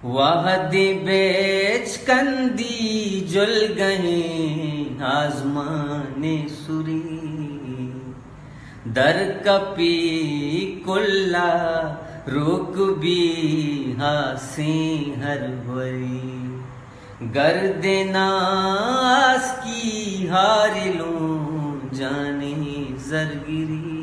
वाहदी बेच कंदी जुल गए आजमाने सुरी दर कपी कुल्ला रुक भी हासे हर वरी गर्दनास की हार लूं जाने जरगिरी।